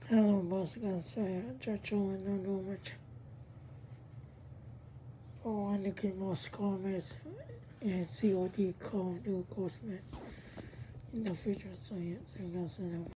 Hello, boss. Saya Chachol and no much. So I need to keep more comments and COD call new Ghost Mess in the future. So yeah, so you guys know.